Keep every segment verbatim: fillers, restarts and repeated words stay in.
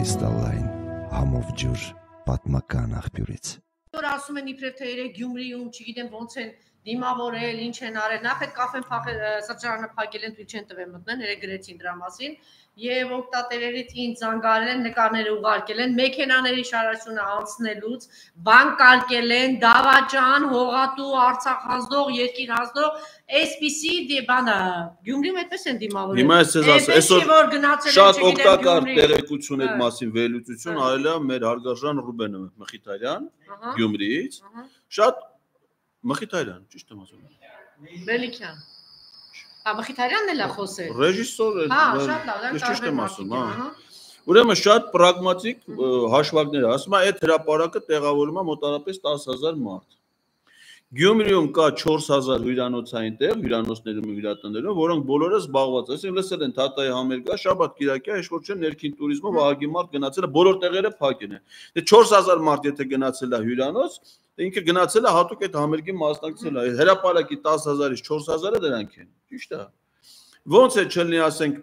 կրիստալային համով ջուր պատմական աղբյուրից։ Որ ասում են իբրև թե երեք Գյումրիում, չգիտեմ ոնց են դիմավորել, ինչ են արել, նախ այդ կաֆեն փախել, սրճարանը փակել են, թույլ չեն տվել մտնել, երեք գրեցին դրա մասին, եւ օգտատերերից ինձ զանգարել են, նկարները ուղարկել են, մեքենաների շարաշունը անցնելուց, բան կարկել են, դավաճան, հողատու, Արցախ հանձնող, երկիր հանձնող, այսպիսի բանը Գյումրիում այդպես են դիմավորել։ Հիմա ես ասեմ, այսօր շատ օգտակար տեղեկություն այդ մասին վերլուծություն արել է մեր հարգարժան Ռուբենը Մխիթարյան Գյումրիից, շատ Մխիթարյան, ճիշտ եմ ասում։ Մելիքյան։ Հա, Մխիթարյանն էլ է խոսել։ Ռեժիսոր է։ Հա, շատ լավ, ես ճիշտ եմ ասում, հա։ Ուրեմն շատ պրագմատիկ հաշվարկներ, ասում է, այդ հրապարակը տեղավորվում է մոտավորապես տասը հազար մարդ։ Գյումրիում կա չորս հազար հյուրանոցային տեղ, հյուրանոցներում ու հյուրատներում, որոնք բոլորը զբաղված են, այսինքն լսել են Թաթայի համերգա, շաբաթ կիրակի, այս ոչ չէ ներքին տուրիզմով ահագին մարդ գնացել է, բոլոր տեղերը փակ են։ Դե չորս հազար մարդ եթե գնացել է հյուրանոց, ինքը գնացել է հատուկ այդ համերգի մասնակցել է։ Հրապարակի տասը հազարից չորս հազարը դրանք են։ Ճիշտ է։ Ոնց է չլինի, ասենք,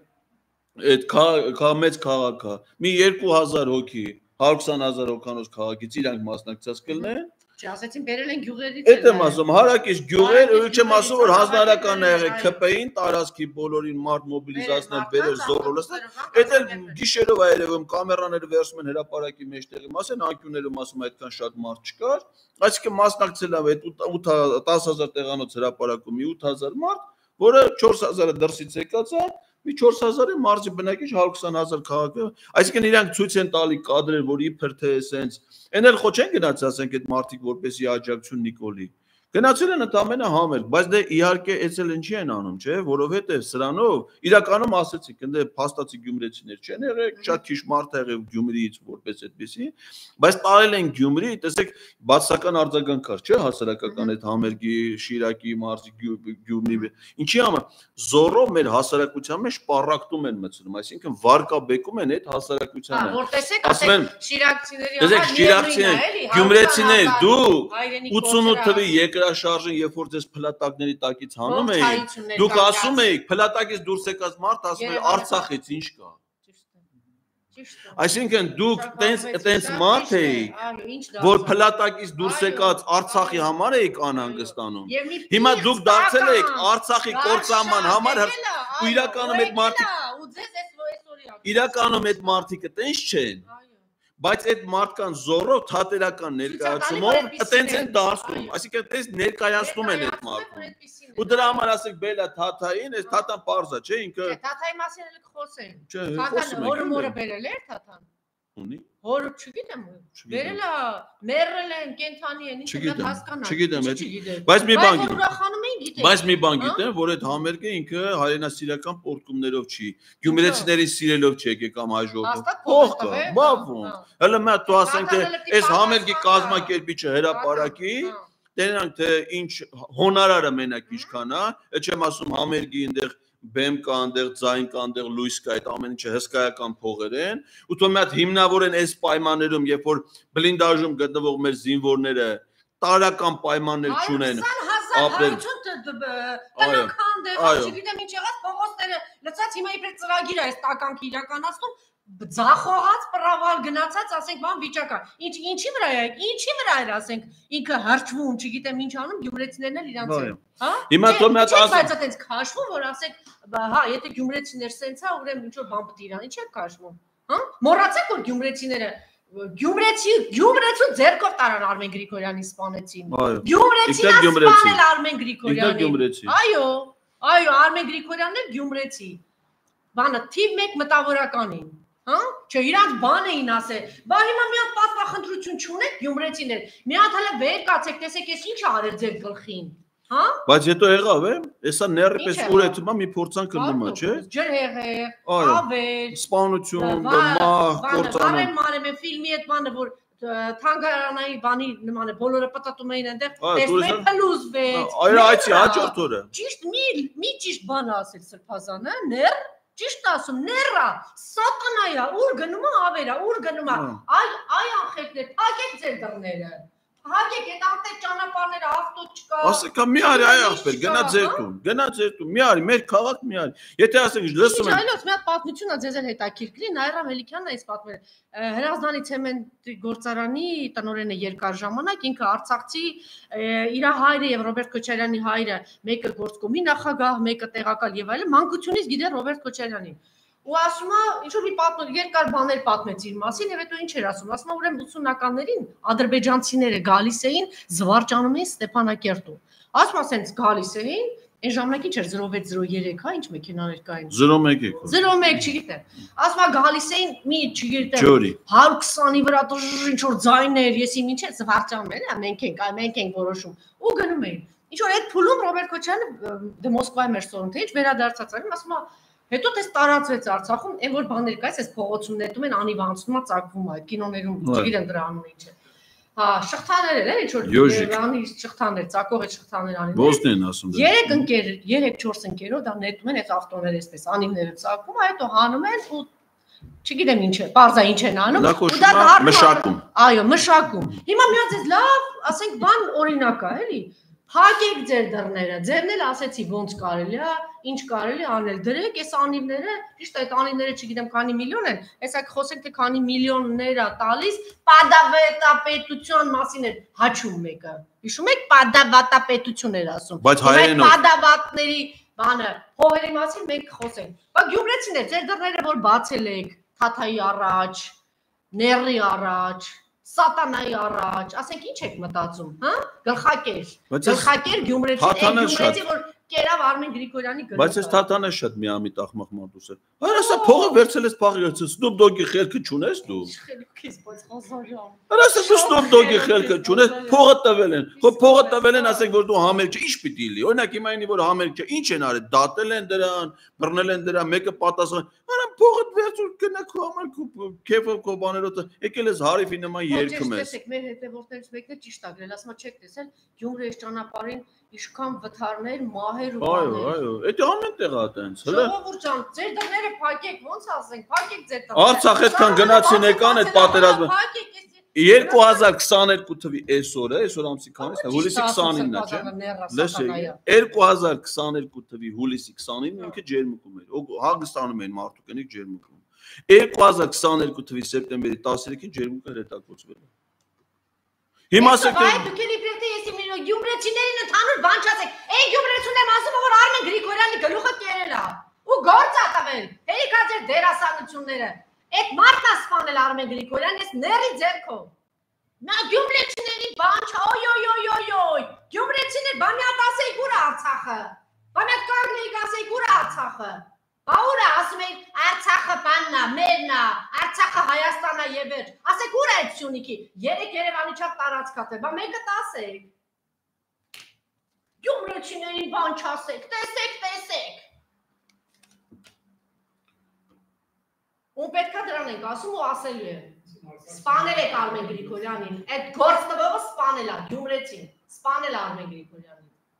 այդ մեծ քաղաքը, մի երկու հազար հոգի, հարյուր քսան հազար հոգանոց քաղաքից իրանք մասնակցած կլինեն։ Չասեցին բերել են գյուղերից։ Այդ եմ ասում, հարակից գյուղեր, ու չեմ ասում, որ հանրահարականն է եղել ՔՊ-ին, տարածքի բոլորին մարդ մոբիլիզացնել, բերել զորոլացնել, այդ էլ գիշերով է երևում, կամերաները վերցնում են հրապարակի մեջտեղի մաս են, անկյուններում ասում այդքան շատ մարդ չկար, այսինքն մասնակցել է այդ տասը հազար տեղանոց հրապարակում մի ութ հազար մարդ, որը չորս հազարը դրսից եկած է, մի չորս հազարի մարզի բնակիչ հարյուր քսան հազար քաղաքը, այսինքն իրանք ցույց են տալի կադրեր, որ իբր թե էսենց, այն էլ խո չեն գնացել, ասենք այդ մարդիկ որպեսի աջակցություն Նիկոլի։ Գնացել են ընդամենը համերգ, բայց դե իհարկե էս էլ ինչի են անում, չէ, որովհետև սրանով իրականում ասեցիք, ընդ փաստացի գյումրեցիներ չեն եղել, շատ քիչ մարդ եղել Գյումրիից որպես այդպեսի, բայց տարել են Գյումրի, տեսեք, բացասական արձագանք կար, չէ, հասարակական այդ համերգի, Շիրակի, մարզի Գյումրի, ինչի համար զորով մեր հասարակության մեջ պարակտում են մտցնում, այսինքն վարկաբեկում են այդ հասարակությանը։ Հա, որ տեսեք, ասեք շիրակցիների համար շիրակցիներ, գյումրեցիներ, դուք ութսունութ թվի երկրաշարժին, երբ որ ձեզ փլատակների տակից հանում էիք, դուք ասում էիք, փլատակից դուրս եկած մարդ ասում է Արցախից ինչ կա։ Այսինքն դուք տենց մարդ էիք, որ փլատակից դուրս եկած Արցախի համար էիք անհանգստանում։ Հիմա դուք դարձել եք Արցախի կործանման համար ու իրականում այդ մարդիկ իրականում այդ մարդիկը տենց չեն։ Բայց այդ մարդկան զորով թատերական ներկայացումով տենց են դարձնում, այսինքն տենց ներկայացնում են այդ մարդուն։ Ու դրա համար ասեք բելա Թաթային, այս Թաթան պարզ է, չէ, ինքը։ Չէ, Թաթայի մասին էլ կխոսեն։ Չէ, Թաթան հորը մորը բերել էր Թաթան։ Ունի։ Հորը չգիտեմ, բերել է, մեռել են, կենթանի են, ինչ է հասկանալ։ Չգիտեմ, բայց մի բան գիտեմ։ Ուրախանում էին գիտեմ։ Բայց մի բան գիտեմ, որ այդ համերգը ինքը հայրենասիրական պոռթկումներով չի, գյումրեցիների սիրելով չի եկել կամ հաջողը։ Փող կա, բավոն։ Հələ մա դու ասենք թե այս համերգի կազմակերպիչը հրապարակի, տենանք թե ինչ հոնարարը մենակ ինչքան է, այդ չեմ ասում համերգի այնտեղ բեմ կա, այնտեղ ձայն կա, այնտեղ լույս կա, այդ ամեն ինչը հսկայական փողեր են, ու թող մի հատ հիմնավորեն այս պայմաններում, երբ որ բլինդաժում գտնվող մեր զինվորները տարական պայմաններ չունեն, ապրել։ Տնական դեղած, չգիտեմ ինչ եղած, փողոցները լցած, հիմա իբր ծրագիր է այս տականքի իրականացնում, ձախողած, պրավալ գնացած, ասենք, բան վիճակա։ Ինչ ինչի վրա է, ինչի վրա էր, ասենք, ինքը հրճվում, չգիտեմ ինչ անում, գյումրեցիներն էլ իրանց են։ Հա? Հիմա թող մի հատ ասեմ, բայց այդպես քաշվում, որ ասեք, հա, եթե գյումրեցիներ սենց է, ուրեմն ինչ որ բան պետք է իրան, ինչ է քաշվում։ Հա? Մոռացեք որ գյումրեցիները Գյումրեցի, Գյումրեցու ձեռքով տարան Արմեն Գրիգորյանի սպանեցին։ Գյումրեցին սպանել Արմեն Գրիգորյանին։ Այո, այո, Արմեն Գրիգորյանն է Գյումրեցի։ Բանը թիվ մեկ մտավորականին, հա? Չէ, իրանց բան էին ասել։ Բա հիմա մի հատ պատվախնդրություն չունեք Գյումրեցիներ։ Մի հատ հələ վեր կացեք, տեսեք, ես ինչ արել ձեր գլխին։ Հա? Բայց հետո եղավ է, հեսա ները պես ուրեցում է մի փորձանք կլնում է, չէ։ Ջրհեղեղ, ավել, սպանություն, մահ, կործանում։ Բարեն մարեմ է ֆիլմի այդ բանը, որ թանգարանայի բանի նման է, բոլորը պտտում էին այնտեղ, տեսնում են փլուզվեց։ Այո, այցի հաջորդ օրը։ Ճիշտ մի մի ճիշտ բան ասել Սրբազանը, ներ, ճիշտ ասում, ներա, սատանայա, ուր գնում է ավերա, ուր գնում է։ Այ այ անխելքներ, ակեք ձեր դռները։ Հագեք այդ անտեղ ճանապարհները ավտո չկա։ Ասեք, մի արի այ ախպեր, գնա ձեր տուն, գնա ձեր տուն, մի արի, մեր քաղաք մի արի։ Եթե ասենք լսում են։ Այլոց մի հատ պատմություն է ձեզ էլ հետաքրքիր կլինի, Նաիրա Մելիքյանն է ինձ պատմել։ Հրազդանի ցեմենտի գործարանի տնօրենը երկար ժամանակ ինքը Արցախցի իր հայրը եւ Ռոբերտ Քոչարյանի հայրը, մեկը գործկոմի նախագահ, մեկը տեղակալ եւ այլն, մանկությունից գիտեր Ռոբերտ Քոչարյանին։ Ու ասում է, ինչ որ մի պատմություն, երկար բաներ պատմեց իր մասին եւ հետո ինչ էր ասում, ասում է ուրեմն ութսունականներին ադրբեջանցիները գալիս էին զվարճանում էին Ստեփանակերտում։ Ասում է, ասենց գալիս էին, այն ժամանակ ինչ էր zero վեց zero երեք, հա, ինչ մեքենաներ կային։ zero մեկ եք։ zero մեկ, չգիտեմ։ Ասում է գալիս էին մի, չգիտեմ, one twenty-ի վրա ինչ որ ձայներ, ես իմ ինչ է զվարճանում են, մենք ենք, այ մենք ենք որոշում։ Ու գնում էին։ Ինչ որ այդ փուլում Ռոբերտ Քոչարյանը դե Մոսկվայի մեր սորունդ է, ինչ վերադարձած արին, ասում է հետո դες տարածվեց Արցախում, այն որ բաներ կա, այս փողոցում նետում են անիվ անցնում է, ծակվում է, կինոներում, չգիտեմ դրա անունը ինչ է։ Հա, շղթաներ էլ են, ինչ որ անի շղթաներ, ծակող այդ շղթաներ անին։ Ոստեն ասում։ Երեք ընկեր, երեք չորս ընկերով դա նետում են այս ավտոները, այսպես անիվները ծակվում է, հետո հանում են ու չգիտեմ ինչ է, parza ինչ են անում, ու դա մշակում։ Այո, մշակում։ Հիմա մի հատ էս լավ, ասենք բան օրինակ է, էլի։ Փակեք ձեր դռները, ձերն էլ ասեցի ոնց կարելի է, ինչ կարելի անել, դրեք այս անիվները, ճիշտ է, այդ անիվները չգիտեմ քանի միլիոն են, հեսա խոսենք թե քանի միլիոններ է տալիս, падаватապետության մասին է հաչում մեկը։ Հիշում եք падаватապետություն էր ասում։ Բայց հայերենով падаватների բանը, հողերի մասին մենք խոսենք։ Բա գյումրեցիներ, ձեր դռները որ բացել եք, Թաթայի առաջ, Նեռի առաջ, Սատանայի առաջ, ասենք ինչ եք մտածում, հա? Գլխակեր։ Գլխակեր Գյումրեցի, Գյումրեցի որ կերավ Արմեն Գրիգորյանի գրողը։ Բայց այս Թաթանը շատ միամիտ աղմաղ մարդուս է։ Հարասա փողը վերցել ես փաղի վերցել, Snoop Dogg-ի խելքը չունես դու։ Խելքից բայց խազարյան։ Հարասա դու Snoop Dogg-ի խելքը չունես, փողը տվել են։ Խո փողը տվել են, ասենք որ դու համերգ չէ, ինչ պիտի լի։ Օրինակ հիմա ինի որ համերգ չէ, ինչ են արել, դատել են դրան, բռնել են դրան, մեկը պատասխան։ Արա փողը վերցու գնա քո համար քո քեֆով քո բաներով եկել ես հարիվի նման երգում ես։ Տեսեք, մեր հետևորդներից մեկն է ճիշտ ա գրել, ասում չեք տեսել Գյումրիի ճանապարհին Իշքան վթարներ, մահեր ու բաներ։ Այո, այո, դա ամեն տեղ է այտենց, հələ։ Ժողովուրդ ջան, ձեր դռները փակեք, ոնց ասենք, փակեք ձեր դռները։ Արցախ այդքան գնացին եկան այդ պատերազմը։ երկու հազար քսաներկու թվի այսօր է, այսօր ամսի քանիսն է, հուլիսի քսանինն է, չէ՞։ Լսեք, երկու հազար քսաներկու թվի հուլիսի քսանինն ինքը ջերմուկում էր։ Հագստանում էին մարդու կնիկ ջերմուկում։ երկու հազար քսաներկու թվի սեպտեմբերի տասներեքին ջերմուկը հետաքրքրվել է։ Հիմա ասեք դուք ելի պրետե ես իմ գյումրեցիներին ընդհանուր բան չասեք։ Այն գյումրեցուն եմ ասում, որ Արմեն Գրիգորյանի գլուխը կերել է։ Ու գործ ա տվել։ Հերիքա ձեր դերասանությունները։ Այդ մարդն է սպանել Արմեն Գրիգորյանն, ես ների ձեռքով։ Նա գյումրեցիների բան չ, օյ օյ օյ օյ օյ։ Գյումրեցիներ, բա մի հատ ասեի ուր է Արցախը։ Բա մի հատ կանգնեիք ասեի ուր է Արցախը։ Բա ուր է ասում եք Արցախը բանն է, մերն է, Արցախը Հայաստանն է եւ վերջ։ Ասեք ուր է այդ Սյունիքի։ Երեք Երևանի չափ տարածքա թե, բա մեկը տասեք։ Գյումրեցիներին բան չասեք, տեսեք, տեսեք։ Ու պետքա դրան ենք ասում ու ասելու է։ Սպանել եք Արմեն Գրիգորյանին, այդ գործ տվողը սպանել է Գյումրեցին, սպանել Արմեն Գրիգորյանին։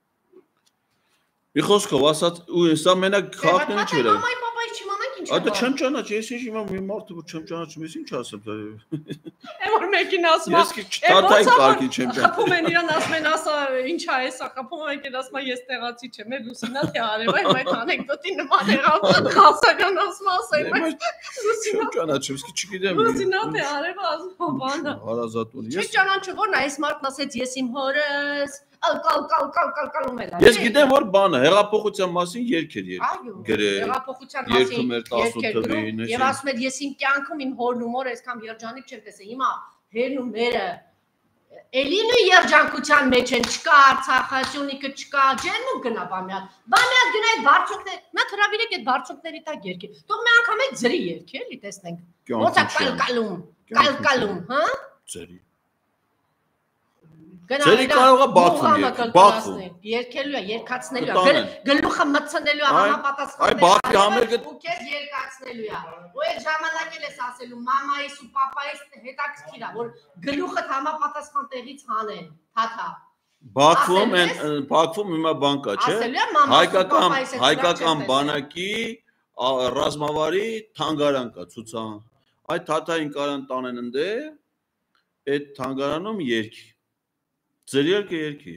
Մի խոսքով ասած, ու սա մենակ քաղաքն ինչ էր։ Մամայի պապայից չիմանանք ինչ է։ Այդ չեմ ճանաչ, ես ինչ հիմա մի մարդը որ չեմ ճանաչում, ես ինչ ասեմ դա։ Է որ մեկին ասում է։ Ես տատային կարգի չեմ ճանաչում։ Խփում են իրան ասում են, ասա, ինչ է էսա, խփում են եկել ասում է ես տեղացի չեմ, մեր Լուսինա թե արև, այ այդ անեկդոտի նման եղավ։ Հասարյան ասում ասեմ։ Լուսինա ճանաչում, իսկ չգիտեմ։ Լուսինա թե արև ասում բանը։ Հարազատուն։ Ես ճանաչում որն է, այս մարդն ասեց ես իմ հորս Ալ կալ կալ կալ կալ կալում է։ Ես գիտեմ որ բանը հեղափոխության մասին երգ էր գրել։ Հեղափոխության մասին երգ էր գրում եւ ասում էր ես իմ կյանքում իմ հորն ու մորը այսքան երջանիկ չեմ տեսել։ Հիմա հերն ու մերը Էլինու երջանկության մեջ են, չկա Արցախը, Սյունիքը չկա, ջերմուկ գնա բամյալ։ Բամյալ գնա այդ բարձունքներ, նա հրավիրեք այդ բարձունքների տակ երգի։ Թող մի անգամ այդ ձրի երգի էլի տեսնենք։ Ոնց է կալկալում, կալկալում, հա։ Ձրի։ Գնա Ձերի կարող է բախվում, բախվում։ Երկելու է, երկացնելու է, գլուխը մտցնելու է համապատասխան։ Այ բախի համերգը ու քեզ երկացնելու է։ Ու այդ ժամանակ էլ ես ասելու մամայիս ու պապայիս հետաքրքիր է, որ գլուխը համապատասխան տեղից հանեն, թաթա։ Բախվում են, բախվում հիմա բան կա, չէ։ Հայկական հայկական բանակի ռազմավարի թանգարան կա, ցուցահան։ Այդ թաթային կարան տանեն ընդ է, այդ թանգարանում երգ Ձեր երկը երկի։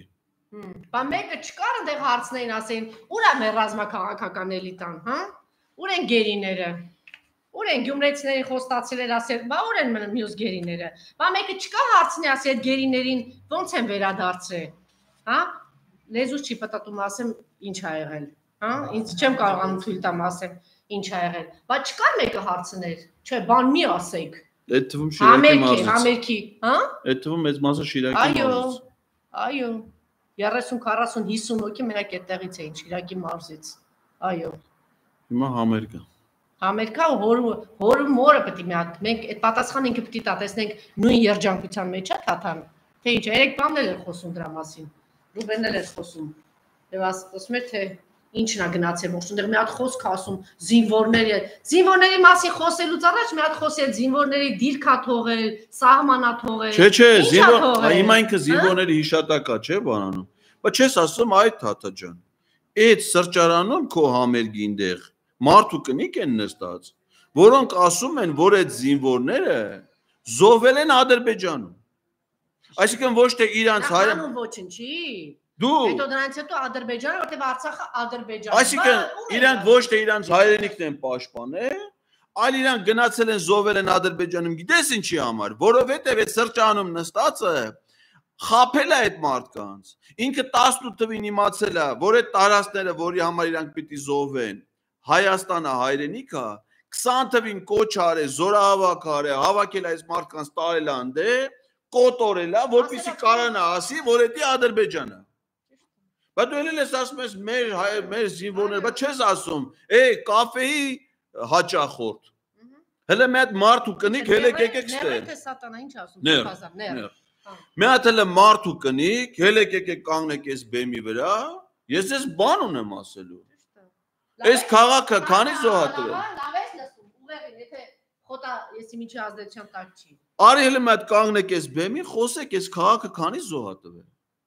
Բա մեկը չկար այնտեղ հարցնեին ասեին, ուր է մեր ռազմաքաղաքական էլիտան, հա? Ուր են գերիները։ Ուր են գյումրեցիների խոստացել ասել, բա ուր են մյուս գերիները։ Բա մեկը չկա հարցնի ասի այդ գերիներին ո՞նց են վերադարձրել, հա? Լեզուս չի պատտում ասեմ ինչ ա եղել, հա? Ինձ չեմ կարողանում թույլ տամ ասեմ ինչ ա եղել։ Բա չկար մեկը հարցներ, չէ, բան մի ասեք։ Այդ թվում Շիրակի մարզից։ Համերգի, հա? Այդ թվում մեծ մասը Շիրակի մարզից։ Այո, այո։ երեսուն, քառասուն, հիսուն հոգի մենակ այդտեղից էին Շիրակի մարզից։ Այո։ Հիմա համերգը։ Համերգա հոր մորը պետք է մի հատ մենք այդ պատասխանը ինքը պետք է տա տեսնենք նույն երջանկության մեջ է թաթան թե ինչ երեք բանն էլ էր խոսում դրա մասին Ռուբենն էլ էր խոսում եւ ասում էր թե ինչն է գնացել ոչ այնտեղ մի հատ խոսք ասում զինվորների զինվորների մասին խոսելուց առաջ մի հատ խոսել զինվորների դիրքա թողել սահմանա թողել չէ չէ զինվոր հիմա ինքը զինվորների հիշատակա չէ բանանում բայց չես ասում այդ թաթա ջան այդ սրճարանում քո համերգին դեղ մարդու կնիկ են նստած, որոնք ասում են, որ այդ զինվորները զոհվել են Ադրբեջանում։ Այսինքն ոչ թե իրանց հայ ոչնչի։ Դու Հետո դրանից հետո Ադրբեջանը, որտեղ Արցախը Ադրբեջան։ Այսինքն իրանք ոչ թե իրանց հայրենիքն են պաշտպանել, այլ իրանք գնացել են զոհվել են Ադրբեջանում։ Գիտես ինչի համար, որովհետև այդ սրճարանում նստածը խափել է այդ մարդկանց։ Ինքը տասնութ թվին իմացել է, որ այդ տարածքները, որի համար իրանք պիտի զոհվեն, Հայաստանը հայրենիքը քսան թվին կոչ արել, զորահավաք արել, հավաքել այս մարդկանց տարել անդե, կոտորել, որպեսզի կարողանա ասի, որ դա Ադրբեջանը։ Բայց դու ելել ես ասում ես մեր մեր զինվորներ, բայց չես ասում, է կաֆեի հաճախորդ։ Հələ մի հատ մարդ ու կնիկ, հələ եկեք ստե։ Թե սատանա ինչ ասում, հազար ներ։ Մի հատ հələ մարդ ու կնիկ, հələ եկեք կանգնեք այս բեմի վրա, ես ես բան ունեմ ասելու։ Այս քաղաքը քանի զոհատել է։ Լավ ես լսում, ուղեղին, եթե խոտա եսի միջի ազդեցության տակ չի։ Արի հələ մի հատ կանգնեք այս բեմի, խոսեք այս քաղաքը քանի զոհատել է։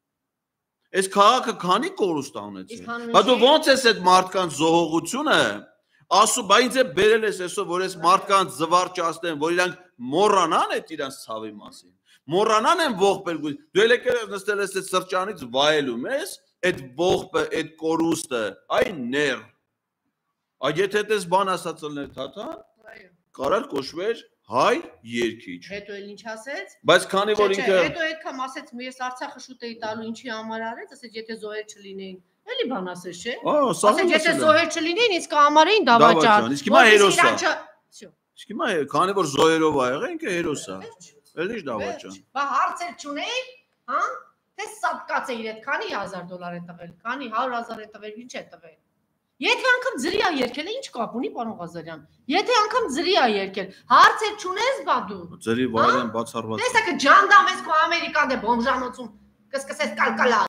Այս քաղաքը քանի կորուստ ունեցել։ Բա դու ո՞նց ես այդ մարդկանց զոհողությունը ասում, բա ինձ է բերել ես այսօր, որ այս մարդկանց զվարճացնեն, որ իրանք մոռանան այդ իրանց ցավի մասին։ Մոռանան են ողբել։ Դու ել եկել ես նստել ես այդ սրճանից վայելում ես, այդ ողբը, այդ կորուստը, այն ներ։ Այդ եթե դες բան ասածներ թաթա, կարար կոչվեր հայ երկիչ։ Հետո էլ ինչ ասեց։ Բայց քանի որ ինքը Հետո այդքան ասեց, ես Արցախը շուտ էի տալու ինչի համար արեց, ասեց եթե զոհեր չլինեին։ Էլի բան ասես, չէ։ Ասեց եթե զոհեր չլինեին, իսկ համարեին դավաճան։ Իսկ հիմա հերոս է։ Իսկ հիմա քանի որ զոհերով ա եղել, ինքը հերոս է։ Էլի դավաճան։ Բա հարցեր չունեին, հա։ Թե սատկած է իր հետ, քանի հազար դոլար է տվել, քանի հարյուր հազար է տվել, ինչ է տվել։ Եթե անգամ ձրի ա երկել, ինչ կապ ունի պարոն Ղազարյան։ Եթե անգամ ձրի ա երկել, հարցեր չունես բա դու։ Ձրի վայրեն բացառված։ Տեսա că ջանդամ ես քո ամերիկան դե բոմժանոցում կսկսես կալկալա